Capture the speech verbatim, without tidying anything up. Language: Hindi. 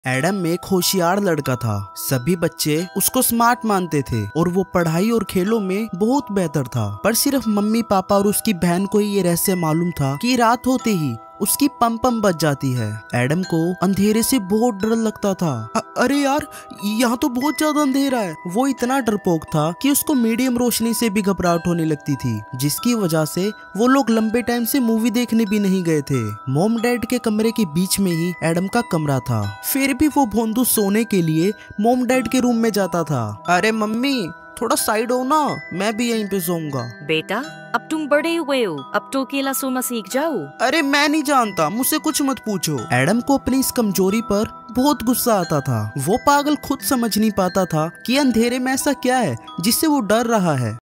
एडम एक होशियार लड़का था। सभी बच्चे उसको स्मार्ट मानते थे और वो पढ़ाई और खेलों में बहुत बेहतर था। पर सिर्फ मम्मी पापा और उसकी बहन को ही ये रहस्य मालूम था कि रात होते ही उसकी पम पम बज जाती है। एडम को अंधेरे से बहुत डर लगता था। अ- अरे यार, यहाँ तो बहुत ज्यादा अंधेरा है। वो इतना डरपोक था कि उसको मीडियम रोशनी से भी घबराहट होने लगती थी, जिसकी वजह से वो लोग लंबे टाइम से मूवी देखने भी नहीं गए थे। मॉम डैड के कमरे के बीच में ही एडम का कमरा था। फिर भी वो भोंदू सोने के लिए मॉम डैड के रूम में जाता था। अरे मम्मी, थोड़ा साइड हो ना, मैं भी यहीं पे सोऊंगा। बेटा, अब तुम बड़े हुए हो, अब तो अकेला सोना सीख जाओ। अरे मैं नहीं जानता, मुझसे कुछ मत पूछो। एडम को अपनी इस कमजोरी पर बहुत गुस्सा आता था। वो पागल खुद समझ नहीं पाता था कि अंधेरे में ऐसा क्या है जिससे वो डर रहा है।